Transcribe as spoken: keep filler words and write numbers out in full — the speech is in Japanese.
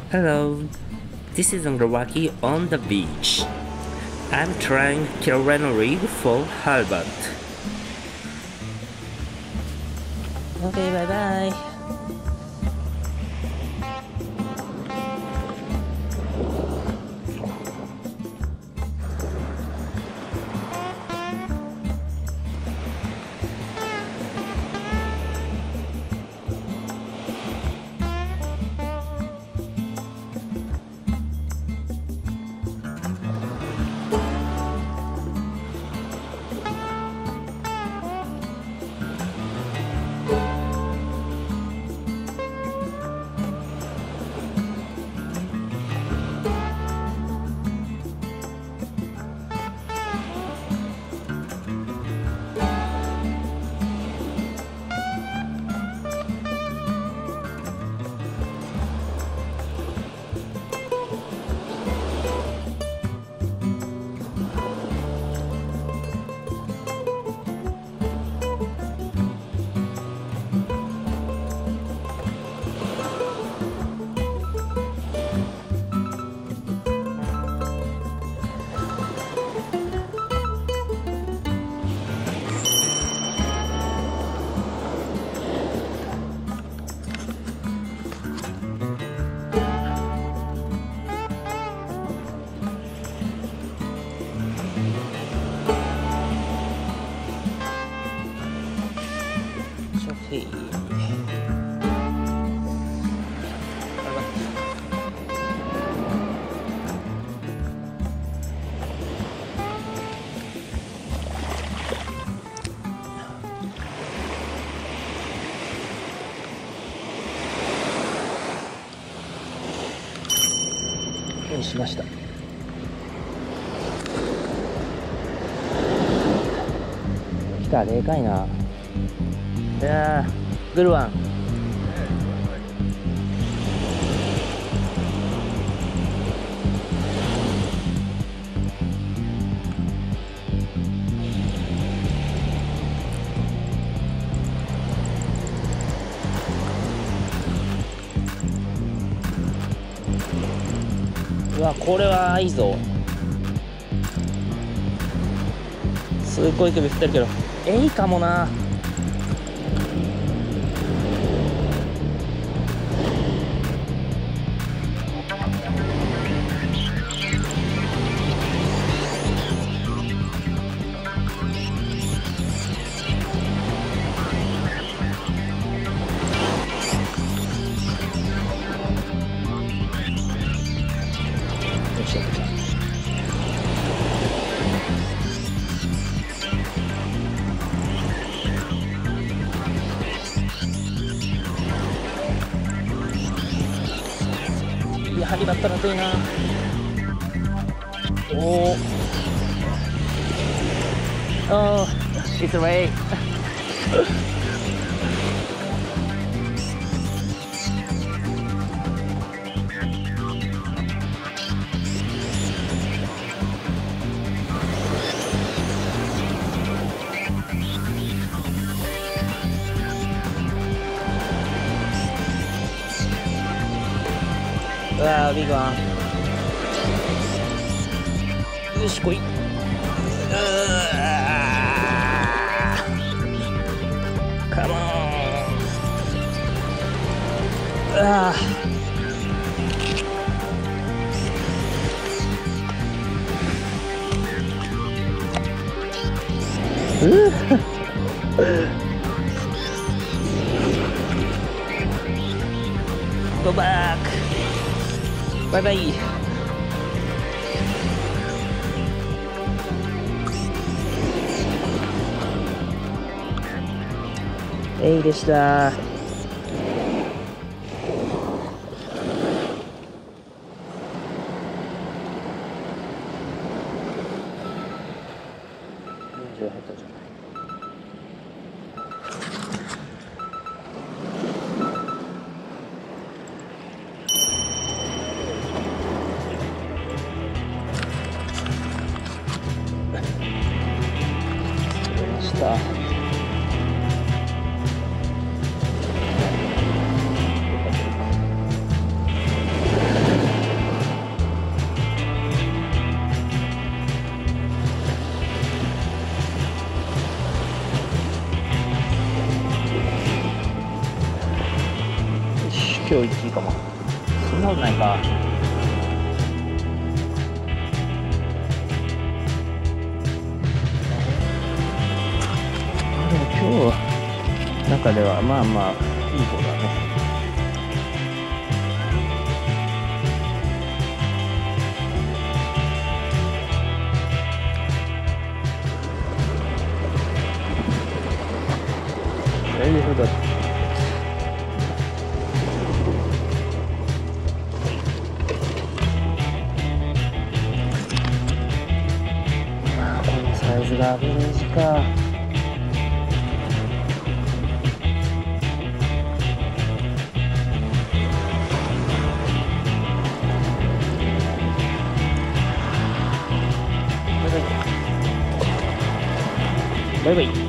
Hello, this is Angrawaki on the beach. I'm trying Carolina rig for halibut. Okay, bye bye.しました。来た、でかいな。いやー、グルワン。うわ、これはいいぞ。すっごい首振ってるけど、えいかもな。よし、いや、針だったら熱いな。おお。ああ、it's away うわー、ビッグワン。よし、来い。うー、カモン。うわー。うー。Go back. バイバイ。えいでした。 今日いちいかも。そんなことないか。でも今日中ではまあまあいい方だね。なるほど。ああ、このサイズがアベレージか。バイバイ。